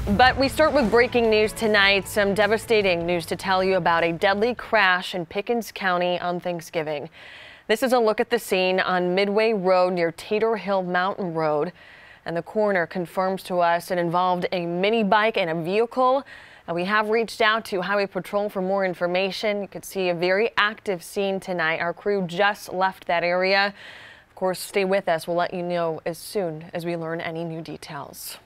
But we start with breaking news tonight. Some devastating news to tell you about a deadly crash in Pickens County on Thanksgiving. This is a look at the scene on Midway Road near Tater Hill Mountain Road. And the coroner confirms to us it involved a mini bike and a vehicle. And we have reached out to Highway Patrol for more information. You could see a very active scene tonight. Our crew just left that area. Of course, stay with us. We'll let you know as soon as we learn any new details.